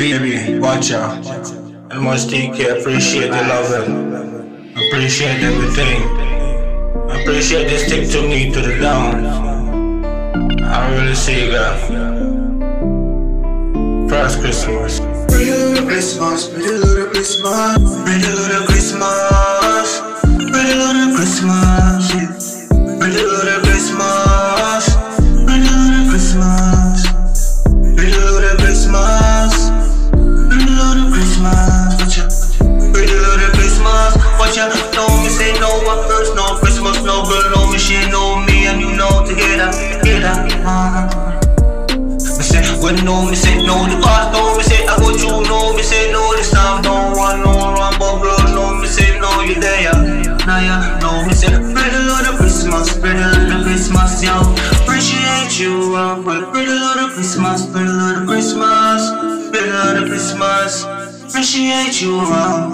Baby, watch out. I must take care, appreciate the loving. Appreciate everything. Appreciate the stick to me to the down. I really see that. First Christmas. Pretty little Christmas, pretty little Christmas, pretty little Christmas, pretty little Christmas, pretty little Christmas, pretty little Christmas, pretty little Christmas, pretty little Christmas, pretty little Christmas. Watch out, know me say no one first, no Christmas, no girl, know me, she know me, and you know together. When no me say no, the boss no me say I go through, no me say no, this time no one no run, but girl no me say no, you there, nah yeah, no me say pretty little Christmas, pretty little Christmas, yo, appreciate you, pretty little Christmas, pretty little Christmas, pretty little Christmas, appreciate you,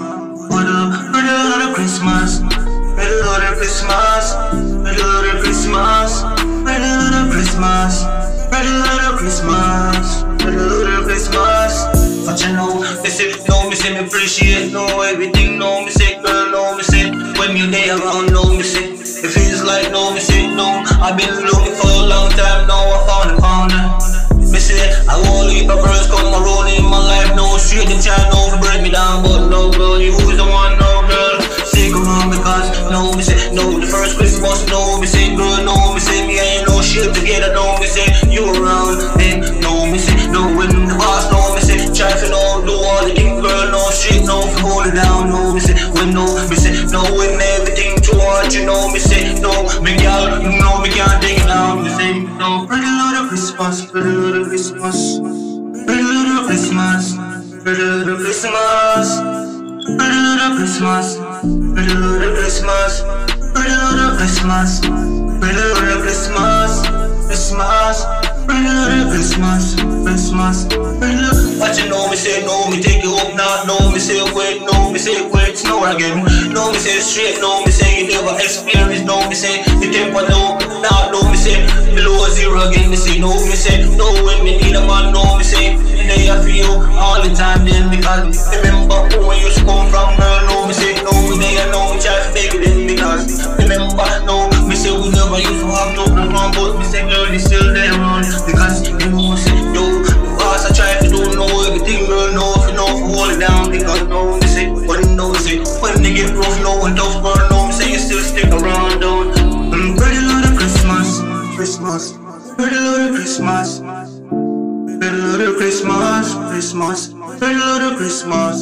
pretty little Christmas, pretty little Christmas, pretty little Christmas, pretty little Christmas. Pretty little Christmas, pretty little Christmas. But you know, they say, no, me say, me appreciate, no, everything, no, me say, girl, no, me say, when you there around, no, me say, it feels like, no, me say, no, I've been looking for a long time, now I found her. Me say, I won't leave my girls come around in my life, no, straight them trying to break me down, but no, girl, you who's the one, no, girl, stick around because, no, me say, no, the first Christmas, no, me say, girl, no, me say, me ain't no shit together, no, me say, you around, then no me say, no when the boss, no me say, try to know, do all the things, girl, no shit, no for hold it down, no me say, when no me say, no when everything too hard, you know me say, no me girl, you know me can't take it down, me say, no pretty little Christmas, pretty little Christmas, pretty little Christmas, pretty little Christmas, pretty little Christmas, pretty little Christmas, pretty little Christmas, pretty little Christmas. Christmas, pretty little Christmas, Christmas, pretty little. But you know me say no, me take you up now. No me say wait, no me say wait, snow again. No me say straight, no me say you never experience. No me say the temper low, now no me say below zero again. Me say no, me say no when me need a man. No me say they I feel all the time then because remember who you used to come from, girl. No me say no, they I know me try to make it in because remember no me say we never used to have no problem, but me say girl you still there around because you know say yo the boss I try to do know everything, girl. No if you know for hold it down because no me say when no me say when they get rough, no one tough, girl. No me say you still stick around down. Pretty little Christmas, Christmas, pretty little Christmas, pretty little Christmas, Christmas, pretty little Christmas.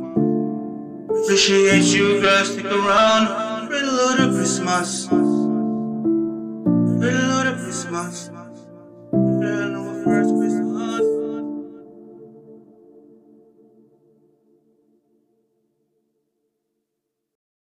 Appreciate you, girl, stick around. Pretty little Christmas, pretty little Christmas, pretty little first Christmas.